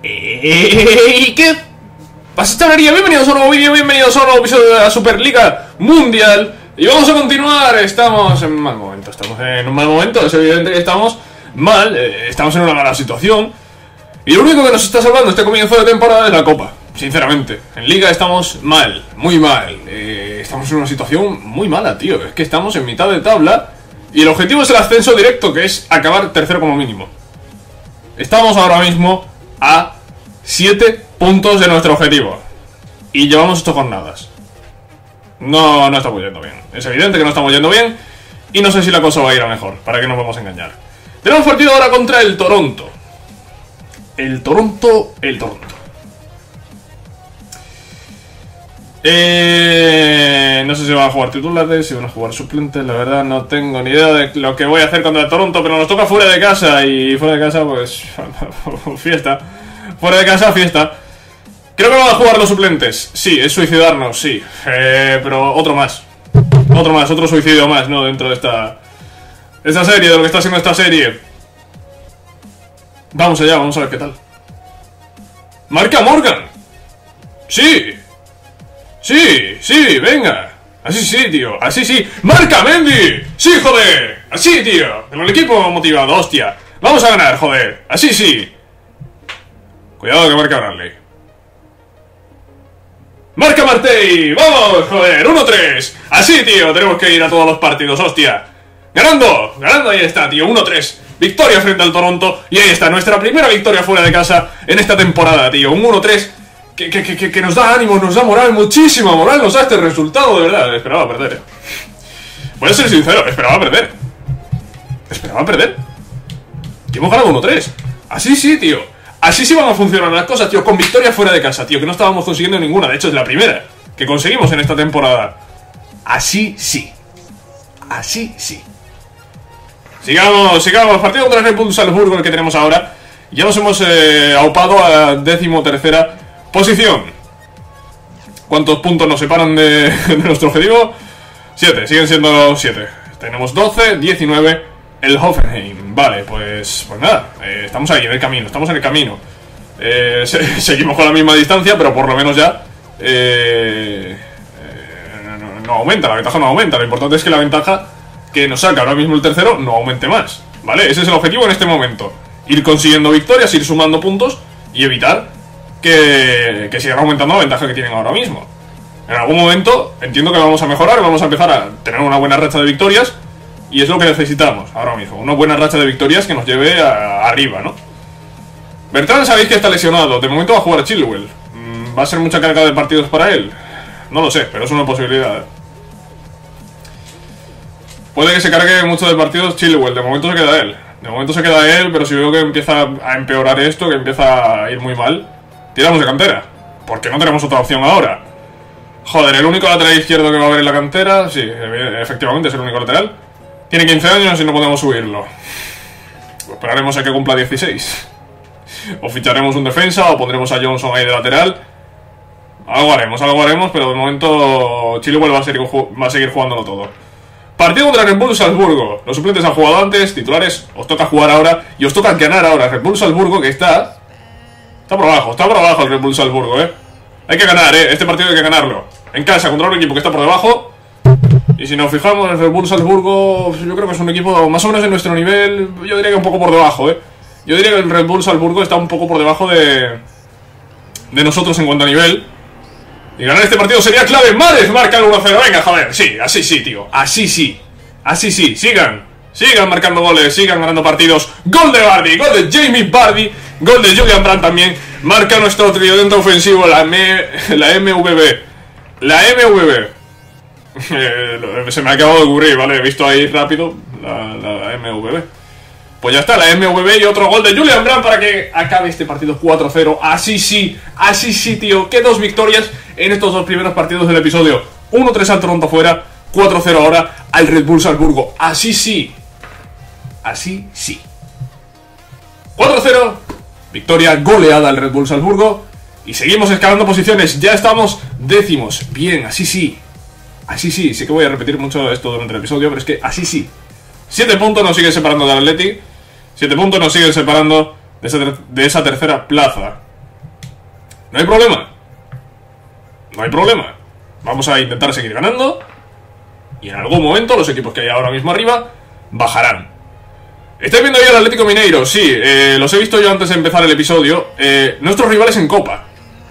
¿Y qué pasa, chavalería? Bienvenidos a un nuevo vídeo, bienvenidos a un nuevo episodio de la Superliga Mundial. Y vamos a continuar, estamos en mal momento, es evidente que estamos mal, estamos en una mala situación. Y lo único que nos está salvando este comienzo de temporada es la Copa, sinceramente. En Liga estamos mal, muy mal, estamos en una situación muy mala, tío. Es que estamos en mitad de tabla y el objetivo es el ascenso directo, que es acabar tercero como mínimo. Estamos ahora mismo a 7 puntos de nuestro objetivo y llevamos 8 jornadas. No estamos yendo bien. Es evidente que no estamos yendo bien y no sé si la cosa va a ir a mejor, para que nos vamos a engañar. Tenemos partido ahora contra el Toronto. El Toronto. No sé si van a jugar titulares, si van a jugar suplentes. La verdad no tengo ni idea de lo que voy a hacer contra el Toronto, pero nos toca fuera de casa. Y fuera de casa pues fiesta. Fuera de casa fiesta. Creo que van a jugar los suplentes. Sí, es suicidarnos, sí, pero otro suicidio más, ¿no? Dentro de esta serie, de lo que está haciendo esta serie. Vamos allá, vamos a ver qué tal. ¡Marca Morgan! ¡Sí! ¡Sí, venga! Así sí, tío, así sí. ¡Marca Mendy! ¡Sí, joder! ¡Así, tío! Con el equipo motivado, hostia. Vamos a ganar, joder. Así sí. Cuidado que marca Bradley. ¡Marca Martey! ¡Vamos, joder! 1-3. Así, tío, tenemos que ir a todos los partidos, hostia. ¡Ganando! Ahí está, tío, 1-3. Victoria frente al Toronto. Y ahí está, nuestra primera victoria fuera de casa en esta temporada, tío. Un 1-3 que nos da ánimo, nos da moral, muchísima moral. Nos da este resultado, de verdad. Esperaba perder, Voy a ser sincero, esperaba perder. Y hemos ganado 1-3. Así sí, tío. Así sí van a funcionar las cosas, tío. Con victoria fuera de casa, tío. Que no estábamos consiguiendo ninguna. De hecho, es la primera que conseguimos en esta temporada. Así sí. Sigamos. Partido contra el Red Bull Salzburgo, el que tenemos ahora. Ya nos hemos aupado a 13ª posición. ¿Cuántos puntos nos separan de nuestro objetivo? 7, siguen siendo 7. Tenemos 12, 19 el Hoffenheim. Vale, pues nada, estamos ahí en el camino, seguimos con la misma distancia, pero por lo menos ya no aumenta, la ventaja no aumenta. Lo importante es que la ventaja que nos saca ahora mismo el tercero no aumente más, ¿vale? Ese es el objetivo en este momento. Ir consiguiendo victorias, ir sumando puntos y evitar que siga aumentando la ventaja que tienen ahora mismo. En algún momento entiendo que vamos a mejorar, vamos a empezar a tener una buena racha de victorias. Y es lo que necesitamos ahora mismo, una buena racha de victorias que nos lleve arriba, ¿no? Bertrand sabéis que está lesionado, de momento va a jugar a Chilwell. ¿Va a ser mucha carga de partidos para él? No lo sé, pero es una posibilidad. Puede que se cargue mucho de partidos Chilwell, de momento se queda él. Pero si veo que empieza a empeorar esto, que empieza a ir muy mal, tiramos de cantera, porque no tenemos otra opción ahora. Joder, el único lateral izquierdo que va a haber en la cantera, sí, efectivamente es el único lateral. Tiene 15 años y no podemos subirlo. Esperaremos a que cumpla 16. O ficharemos un defensa, o pondremos a Johnson ahí de lateral. Algo haremos, pero de momento Chilwell va a seguir jugándolo todo. Partido contra Red Bull Salzburgo. Los suplentes han jugado antes, titulares os toca jugar ahora. Y os toca ganar ahora. Red Bull Salzburgo, que está por abajo el Red Bull Salzburgo, Hay que ganar, este partido hay que ganarlo. En casa, contra un equipo que está por debajo. Y si nos fijamos, el Red Bull Salzburgo, yo creo que es un equipo más o menos de nuestro nivel. Yo diría que un poco por debajo, Yo diría que el Red Bull Salzburgo está un poco por debajo de nosotros en cuanto a nivel. Y ganar este partido sería clave. Mares marca el 1-0, venga, joder. Sí, así sí, tío, así sí. Sigan marcando goles, sigan ganando partidos. Gol de Vardy, gol de Jamie Vardy, gol de Julian Brandt también. Marca nuestro tridente ofensivo, la MVB. Se me ha acabado de ocurrir, ¿vale? He visto ahí rápido la MVB. Pues ya está, la MVB y otro gol de Julian Brandt para que acabe este partido 4-0. Así sí, tío. Que 2 victorias en estos 2 primeros partidos del episodio. 1-3 al Toronto fuera, 4-0 ahora al Red Bull Salzburgo. Así sí. 4-0. Victoria goleada al Red Bull Salzburgo. Y seguimos escalando posiciones. Ya estamos décimos. Bien, así sí. Sé que voy a repetir mucho esto durante el episodio, pero es que así sí. 7 puntos nos siguen separando del Athletic. 7 puntos nos siguen separando de esa tercera plaza. No hay problema. No hay problema. Vamos a intentar seguir ganando. Y en algún momento los equipos que hay ahora mismo arriba bajarán. ¿Estáis viendo ahí al Atlético Mineiro? Sí, los he visto yo antes de empezar el episodio. Nuestros rivales en Copa.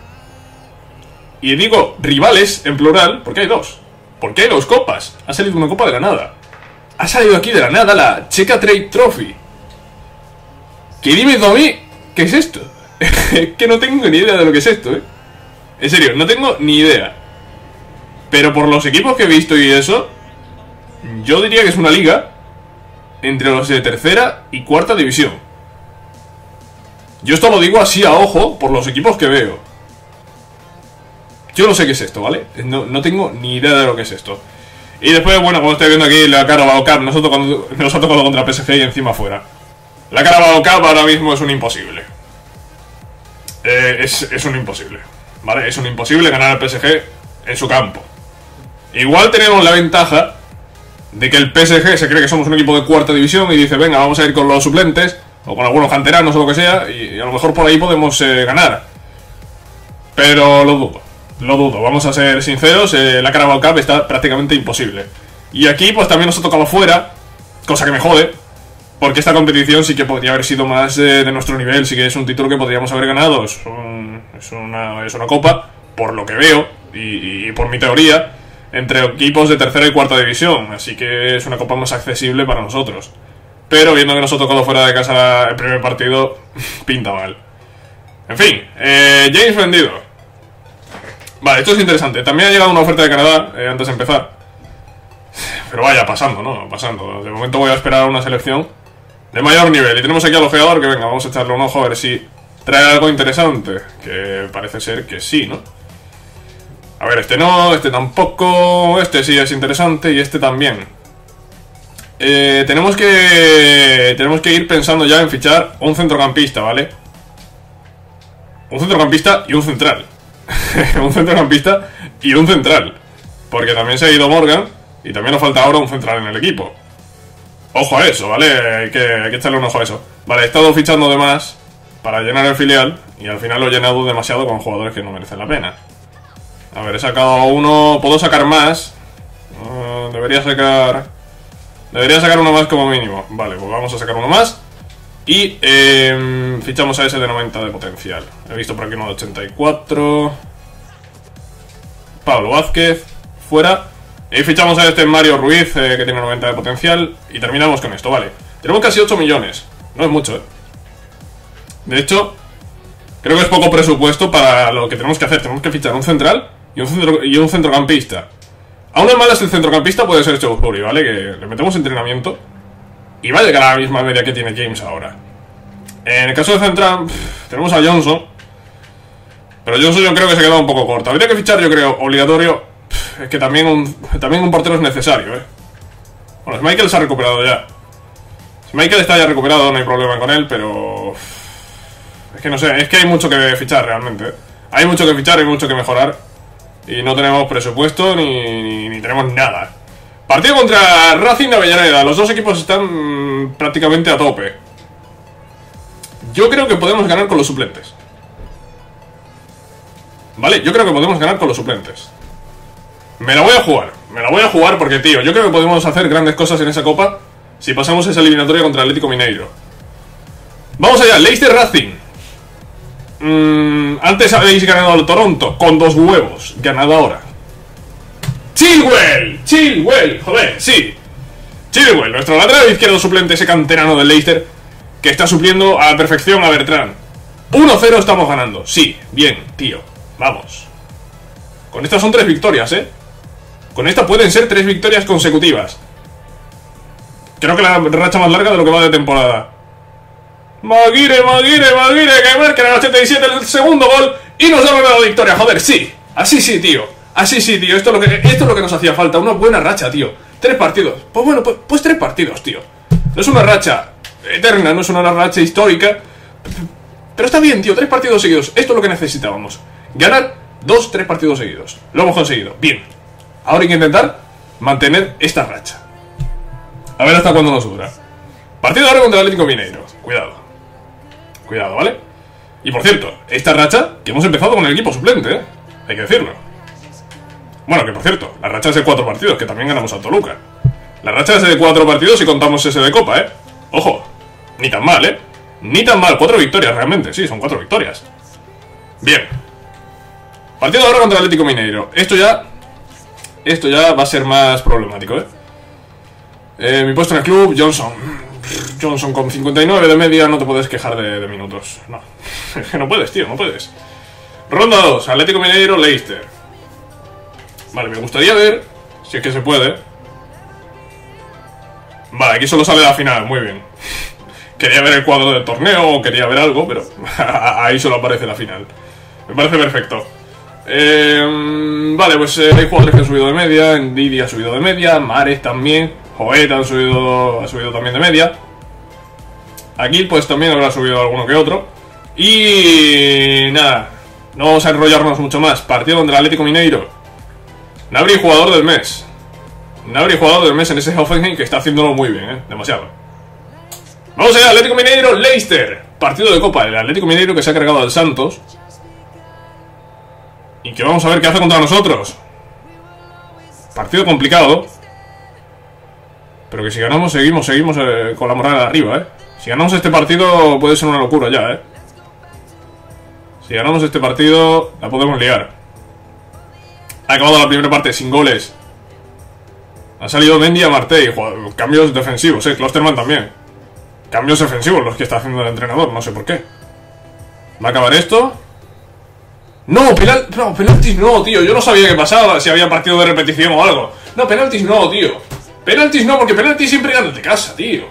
Y digo rivales en plural porque hay dos. Porque hay dos copas. Ha salido una copa de la nada. Ha salido aquí de la nada la Checa Trade Trophy. Que dime tú a mí, ¿qué es esto? Que no tengo ni idea de lo que es esto, En serio, no tengo ni idea. Pero por los equipos que he visto y eso, yo diría que es una liga entre los de tercera y cuarta división. Yo esto lo digo así a ojo por los equipos que veo. Yo no sé qué es esto, ¿vale? No tengo ni idea de lo que es esto. Y después, bueno, como estáis viendo aquí la Carabao Cup, nos ha tocado contra PSG y encima fuera. La Carabao Cup ahora mismo es un imposible. Es un imposible, ¿vale? Es un imposible ganar al PSG en su campo. Igual tenemos la ventaja de que el PSG se cree que somos un equipo de cuarta división y dice, venga, vamos a ir con los suplentes o con algunos canteranos o lo que sea, y a lo mejor por ahí podemos ganar. Pero lo dudo, vamos a ser sinceros, la Carabao Cup está prácticamente imposible. Y aquí pues también nos ha tocado fuera, cosa que me jode, porque esta competición sí que podría haber sido más de nuestro nivel, sí que es un título que podríamos haber ganado, es una copa, por lo que veo, y por mi teoría, entre equipos de tercera y cuarta división, así que es una copa más accesible para nosotros. Pero viendo que nos ha tocado fuera de casa el primer partido, pinta mal. En fin, James vendido. Vale, esto es interesante. También ha llegado una oferta de Canadá, antes de empezar. Pero vaya, pasando, ¿no? Pasando. De momento voy a esperar una selección de mayor nivel. Y tenemos aquí al ojeador que venga, vamos a echarle un ojo a ver si trae algo interesante. Que parece ser que sí, ¿no? A ver, este no, este tampoco, este sí es interesante y este también. Tenemos que ir pensando ya en fichar un centrocampista, ¿vale? Un centrocampista y un central. Un centrocampista y un central. Porque también se ha ido Morgan y también nos falta ahora un central en el equipo. Ojo a eso, ¿vale? Hay que echarle un ojo a eso. Vale, he estado fichando de más para llenar el filial y al final lo he llenado demasiado con jugadores que no merecen la pena. A ver, he sacado uno... ¿Puedo sacar más? Debería sacar uno más como mínimo. Vale, pues vamos a sacar uno más. Y fichamos a ese de 90 de potencial. He visto por aquí uno de 84. Pablo Vázquez, fuera. Y fichamos a este Mario Ruiz, que tiene 90 de potencial. Y terminamos con esto, vale. Tenemos casi 8 millones. No es mucho, De hecho, creo que es poco presupuesto para lo que tenemos que hacer. Tenemos que fichar un central y un centrocampista. Aún en malas el centrocampista puede ser Chouhuri, ¿vale? Que le metemos entrenamiento y va a llegar a la misma media que tiene James ahora. En el caso de central, tenemos a Johnson. Pero Johnson yo creo que se ha quedado un poco corto. Habría que fichar, yo creo, obligatorio. Es que también un portero es necesario, Bueno, Michael se ha recuperado ya. Si Michael está ya recuperado, no hay problema con él, pero... Es que no sé, es que hay mucho que fichar realmente, Hay mucho que fichar, hay mucho que mejorar. Y no tenemos presupuesto ni tenemos nada. Partido contra Racing de Avellaneda. Los dos equipos están prácticamente a tope. Yo creo que podemos ganar con los suplentes. Vale, yo creo que podemos ganar con los suplentes. Me la voy a jugar porque, tío, yo creo que podemos hacer grandes cosas en esa copa si pasamos esa eliminatoria contra el Atlético Mineiro. Vamos allá, Leicester Racing. Antes habéis ganado al Toronto con 2 huevos. Ganado ahora. Chilwell, joder, sí. Chilwell, nuestro lateral izquierdo suplente, ese canterano del Leicester, que está supliendo a la perfección a Bertrand. 1-0 estamos ganando. Sí, bien, tío, vamos. Con estas son 3 victorias, Con esta pueden ser 3 victorias consecutivas. Creo que la racha más larga de lo que va de temporada. Maguire, que marca en el 87 el segundo gol y nos da la victoria, joder, sí. Así sí, tío. Esto es lo que nos hacía falta, una buena racha, tío. 3 partidos. Pues bueno, pues 3 partidos, tío. No es una racha eterna, no es una racha histórica, pero está bien, tío, 3 partidos seguidos. Esto es lo que necesitábamos. Ganar 2-3 partidos seguidos. Lo hemos conseguido, bien. Ahora hay que intentar mantener esta racha. A ver hasta cuándo nos dura. Partido ahora contra el Atlético Mineiro. Cuidado, ¿vale? Y por cierto, esta racha que hemos empezado con el equipo suplente, hay que decirlo. Bueno, que por cierto, la racha es de 4 partidos, que también ganamos a Toluca. La racha es de 4 partidos y contamos ese de Copa, Ojo, ni tan mal, ni tan mal, 4 victorias realmente, sí, son 4 victorias. Bien. Partido ahora contra el Atlético Mineiro. Esto ya va a ser más problemático, mi puesto en el club, Johnson con 59 de media, no te puedes quejar de minutos. No, es que no puedes, tío, no puedes. Ronda 2, Atlético Mineiro, Leicester. Vale, me gustaría ver, si es que se puede. Vale, aquí solo sale la final, muy bien. Quería ver el cuadro del torneo o quería ver algo, pero ahí solo aparece la final. Me parece perfecto. Vale, pues hay jugadores que han subido de media. Ndidi ha subido de media, Mares también, Joet ha subido también de media. Aquí pues también habrá subido alguno que otro. Y nada, no vamos a enrollarnos mucho más. Partido contra el Atlético Mineiro. Gnabry, jugador del mes. Gnabry, jugador del mes en ese Hoffenheim, que está haciéndolo muy bien, demasiado. Vamos allá, Atlético Mineiro, Leicester. Partido de Copa, el Atlético Mineiro que se ha cargado al Santos. Y que vamos a ver qué hace contra nosotros. Partido complicado. Pero que si ganamos seguimos con la moral arriba, Si ganamos este partido puede ser una locura ya, Si ganamos este partido la podemos liar. Ha acabado la primera parte sin goles. Ha salido Mendy a Martey. Cambios defensivos, Klosterman también. Cambios defensivos los que está haciendo el entrenador, no sé por qué. ¿Va a acabar esto? No, penaltis no, tío. Yo no sabía qué pasaba, si había partido de repetición o algo. No, penaltis no, tío. Penaltis no, porque penaltis siempre ganas de casa, tío.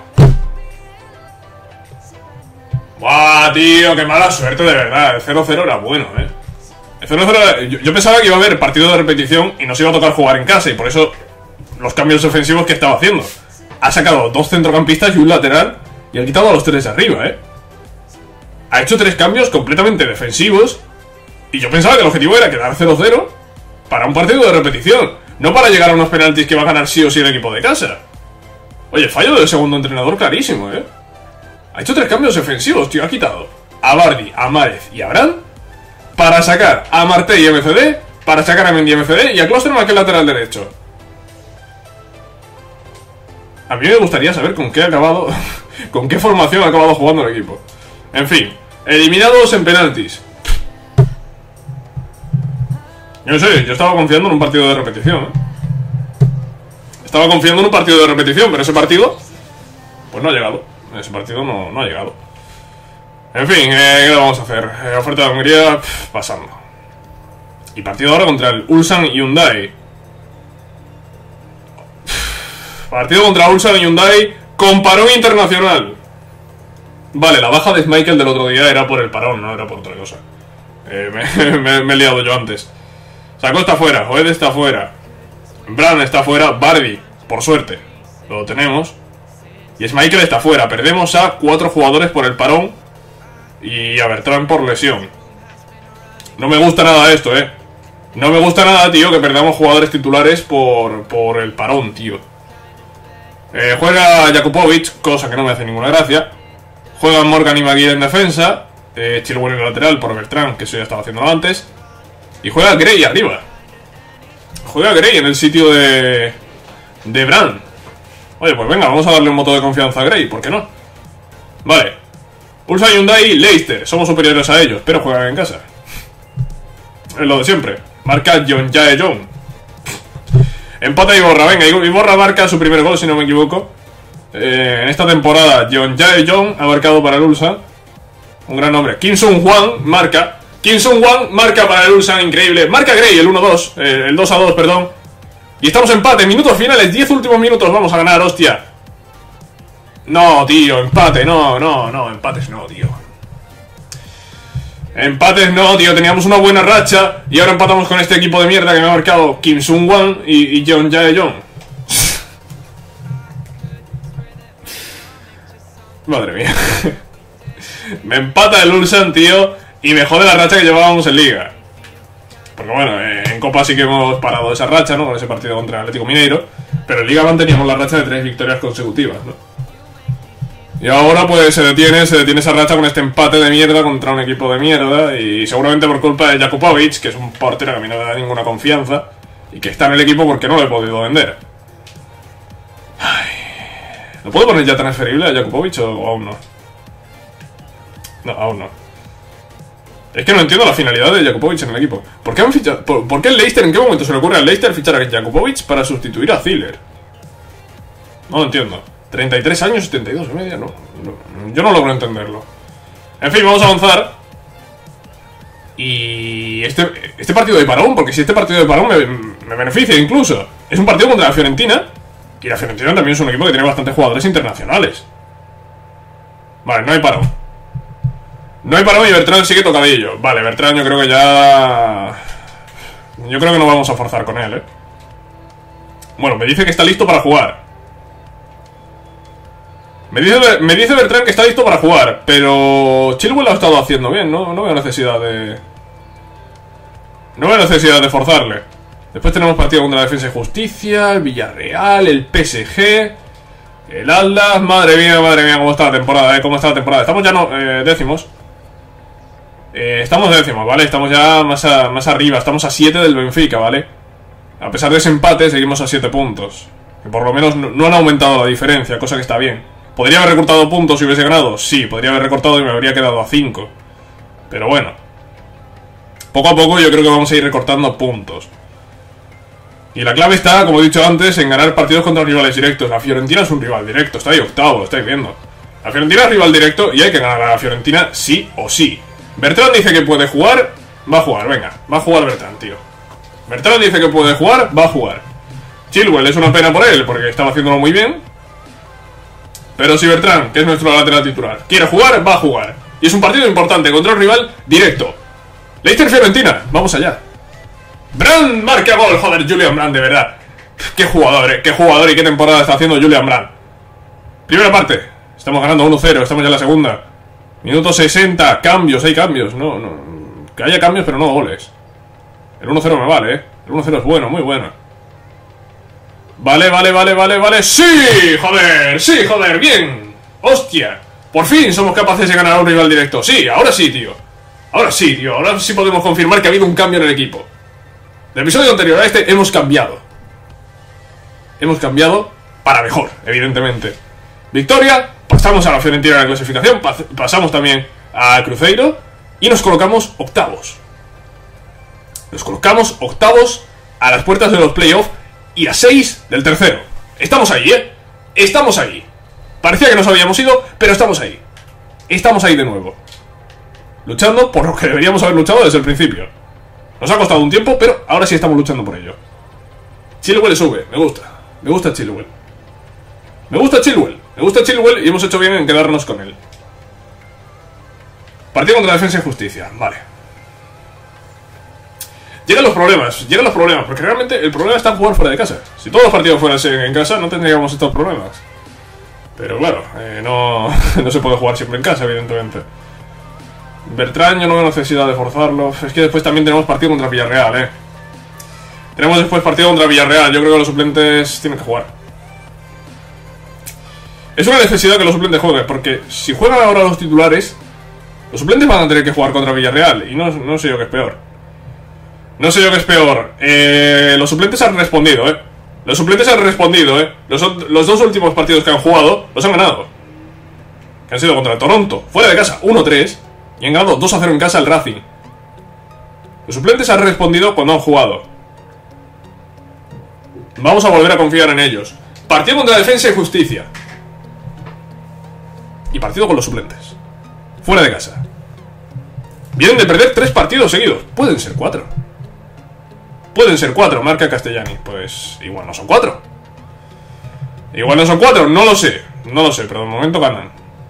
Buah, tío, qué mala suerte, de verdad. El 0-0 era bueno, El 0-0 yo pensaba que iba a haber partido de repetición y nos iba a tocar jugar en casa, y por eso los cambios defensivos que estaba haciendo. Ha sacado 2 centrocampistas y un lateral y ha quitado a los 3 de arriba, Ha hecho 3 cambios completamente defensivos. Y yo pensaba que el objetivo era quedar 0-0 para un partido de repetición, no para llegar a unos penaltis que va a ganar sí o sí el equipo de casa. Oye, fallo del segundo entrenador clarísimo, Ha hecho 3 cambios defensivos, tío. Ha quitado a Vardy, a Márez y a Brand para sacar a Martey y MCD, para sacar a Mendy y MCD y a Klosterman, que es lateral derecho. A mí me gustaría saber con qué ha acabado, con qué formación ha acabado jugando el equipo. En fin, eliminados en penaltis. Yo no sé, yo estaba confiando en un partido de repetición, Estaba confiando en un partido de repetición, pero ese partido pues no ha llegado. Ese partido no ha llegado. En fin, ¿qué le vamos a hacer? Oferta de Hungría, pasando. Y partido ahora contra el Ulsan Hyundai. Partido contra Ulsan Hyundai con parón internacional. Vale, la baja de Schmeichel del otro día era por el parón, no era por otra cosa. Me he liado yo antes. Sacó está fuera, Joed está fuera, Brand está fuera, Vardy, por suerte, lo tenemos. Y Schmeichel está fuera. Perdemos a 4 jugadores por el parón y a Bertrand por lesión. No me gusta nada esto, No me gusta nada, tío, que perdamos jugadores titulares por el parón, tío. Juega Jakupovic, cosa que no me hace ninguna gracia. Juegan Morgan y Maguire en defensa, Chilwell en el lateral por Bertrand, que eso ya estaba haciéndolo antes. Y juega Gray arriba. Juega Gray en el sitio de Brand. Oye, pues venga, vamos a darle un voto de confianza a Gray, ¿por qué no? Vale. Ulsan Hyundai, Leicester. Somos superiores a ellos, pero juegan en casa. Es lo de siempre. Marca John Jae-jong. Empata Iborra, venga, Iborra marca su primer gol, si no me equivoco. En esta temporada, John Jae-jong ha marcado para el Ulsan. Un gran nombre. Kim Sung-hwan marca. Kim Sung-hwan marca para el Ulsan, increíble. Marca Gray, el 1-2, el 2-2, perdón. Y estamos en empate, minutos finales, 10 últimos minutos, vamos a ganar, hostia. No, tío, empate, no, empates no, tío. Empates no, tío, teníamos una buena racha y ahora empatamos con este equipo de mierda que me ha marcado Kim Sung-hwan y John Jae-jong. Madre mía. Me empata el Ulsan, tío, y me jode la racha que llevábamos en Liga. Porque bueno, en Copa sí que hemos parado esa racha, ¿no? Con ese partido contra el Atlético Mineiro. Pero en Liga manteníamos la racha de 3 victorias consecutivas, ¿no? Y ahora pues se detiene esa racha con este empate de mierda contra un equipo de mierda. Y seguramente por culpa de Jakupovic, que es un portero que a mí no me da ninguna confianza. Y que está en el equipo porque no lo he podido vender. Ay. ¿Lo puedo poner ya transferible a Jakupovic o aún no? No, aún no. Es que no entiendo la finalidad de Jakupovic en el equipo. ¿Por qué han fichado? ¿Por qué el Leicester? ¿En qué momento se le ocurre al Leicester fichar a Jakupovic para sustituir a Ziller? No lo entiendo. 33 años, 72 y media, no. Yo no logro entenderlo. En fin, vamos a avanzar. Y este partido de parón, porque si este partido de parón me beneficia incluso. Es un partido contra la Fiorentina. Y la Fiorentina también es un equipo que tiene bastantes jugadores internacionales. Vale, no hay parón. No hay parón y Bertrand sigue tocadillo. Vale, Bertrand yo creo que ya... Yo creo que no vamos a forzar con él, Bueno, me dice que está listo para jugar. Me dice Bertrand que está listo para jugar. Pero Chilwell lo ha estado haciendo bien, ¿no? No veo necesidad de... No veo necesidad de forzarle. Después tenemos partido contra la Defensa y Justicia, el Villarreal, el PSG, el Atlas. Madre mía, cómo está la temporada, cómo está la temporada. Estamos ya décimos. Estamos décimos, ¿vale? Estamos ya más arriba. Estamos a 7 del Benfica, ¿vale? A pesar de ese empate, seguimos a 7 puntos. Que por lo menos no han aumentado la diferencia, cosa que está bien. ¿Podría haber recortado puntos si hubiese ganado? Sí, podría haber recortado y me habría quedado a 5. Pero bueno. Poco a poco yo creo que vamos a ir recortando puntos. Y la clave está, como he dicho antes, en ganar partidos contra rivales directos. La Fiorentina es un rival directo, está ahí octavo, lo estáis viendo. La Fiorentina es rival directo y hay que ganar a la Fiorentina sí o sí. Bertrand dice que puede jugar, va a jugar, venga, va a jugar Bertrand, tío. Bertrand dice que puede jugar, va a jugar. Chilwell es una pena por él, porque estaba haciéndolo muy bien. Pero si Bertrand, que es nuestro lateral titular, quiere jugar, va a jugar. Y es un partido importante contra un rival directo. Leicester Fiorentina, vamos allá. Brand marca gol, joder, Julian Brand, de verdad. Qué jugador y qué temporada está haciendo Julian Brand. Primera parte, estamos ganando 1-0, estamos ya en la segunda. Minuto 60, cambios, hay cambios. No, que haya cambios, pero no goles. El 1-0 me vale, El 1-0 es bueno, muy bueno. Vale. ¡Sí! ¡Joder! ¡Bien! ¡Hostia! Por fin somos capaces de ganar a un rival directo. Sí, ahora sí, tío. Ahora sí podemos confirmar que ha habido un cambio en el equipo. Del episodio anterior a este hemos cambiado. Hemos cambiado para mejor, evidentemente. Victoria, pasamos a la Fiorentina en la clasificación, pasamos también a Cruzeiro y nos colocamos octavos. Nos colocamos octavos a las puertas de los playoffs y a 6 del tercero. Estamos ahí, Estamos ahí. Parecía que nos habíamos ido, pero estamos ahí. Estamos ahí de nuevo. Luchando por lo que deberíamos haber luchado desde el principio. Nos ha costado un tiempo, pero ahora sí estamos luchando por ello. Chilwell sube, me gusta. Me gusta Chilwell. Me gusta Chilwell y hemos hecho bien en quedarnos con él. Partido contra la Defensa y Justicia, vale. Llegan los problemas, porque realmente el problema está en jugar fuera de casa. Si todos los partidos fueran en casa, no tendríamos estos problemas. Pero claro, no se puede jugar siempre en casa, evidentemente. Bertrand, yo no veo necesidad de forzarlo. Es que después también tenemos partido contra Villarreal, Tenemos después partido contra Villarreal. Yo creo que los suplentes tienen que jugar. Es una necesidad que los suplentes jueguen, porque si juegan ahora los titulares, los suplentes van a tener que jugar contra Villarreal. Y no sé yo qué es peor. Los suplentes han respondido, Los dos últimos partidos que han jugado los han ganado. Que han sido contra el Toronto, fuera de casa, 1-3. Y han ganado 2-0 en casa al Racing. Los suplentes han respondido cuando han jugado. Vamos a volver a confiar en ellos. Partido contra Defensa y Justicia. Y partido con los suplentes. Fuera de casa. Vienen de perder 3 partidos seguidos. Pueden ser 4. Marca Castellani. Pues igual no son 4. No lo sé, pero de momento ganan.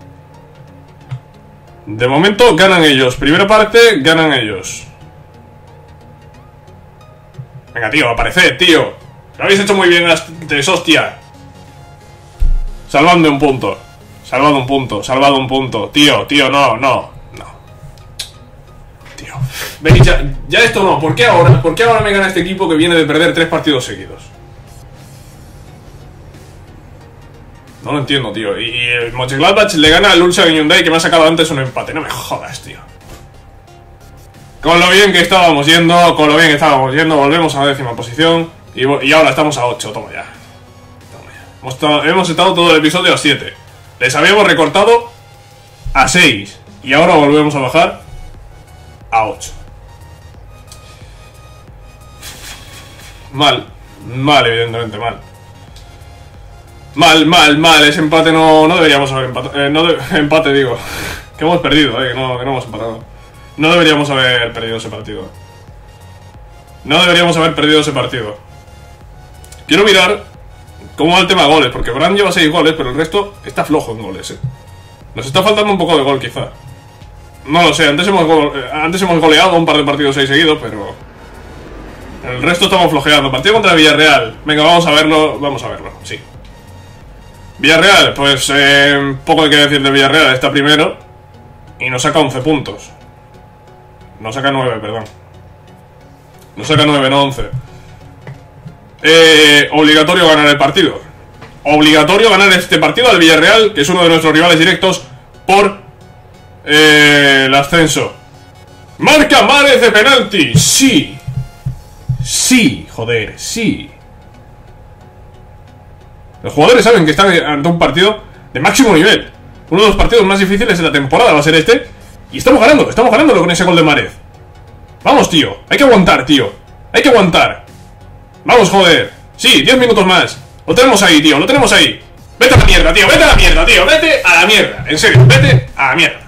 De momento ganan ellos. Primera parte, ganan ellos. Venga, tío, apareced, tío. Lo habéis hecho muy bien antes, hostia. Salvando un punto. Tío, no. Tío. Veis, ya esto no. ¿Por qué ahora me gana este equipo que viene de perder 3 partidos seguidos? No lo entiendo, tío. Y el Mönchengladbach le gana al Ulsan Hyundai, que me ha sacado antes un empate. No me jodas, tío. Con lo bien que estábamos yendo, volvemos a la 10ª posición. Y ahora estamos a 8, toma ya. Hemos estado todo el episodio a 7. Les habíamos recortado a 6. Y ahora volvemos a bajar a 8. Mal, evidentemente, mal. Mal, ese empate no deberíamos haber empatado. Empate, digo. Que hemos perdido, que no hemos empatado. No deberíamos haber perdido ese partido. Quiero mirar cómo va el tema de goles, porque Brandt lleva 6 goles, pero el resto está flojo en goles, Nos está faltando un poco de gol, quizá. No lo sé, antes hemos goleado un par de partidos 6 seguidos, pero el resto estamos flojeando. Partido contra Villarreal. Venga, vamos a verlo, sí. Villarreal, pues poco hay que decir de Villarreal, está primero y nos saca 11 puntos. Nos saca 9, perdón. Nos saca 9, no 11. Obligatorio ganar el partido. Obligatorio ganar este partido al Villarreal, que es uno de nuestros rivales directos por el ascenso. Marca Márez de penalti. Sí, joder, sí. Los jugadores saben que están ante un partido de máximo nivel. Uno de los partidos más difíciles de la temporada va a ser este. Y estamos ganándolo con ese gol de Márez. Vamos, tío, hay que aguantar, tío. Hay que aguantar. Vamos, joder. Sí, 10 minutos más. Lo tenemos ahí, tío, lo tenemos ahí. Vete a la mierda, tío, vete a la mierda, tío. Vete a la mierda, en serio, vete a la mierda.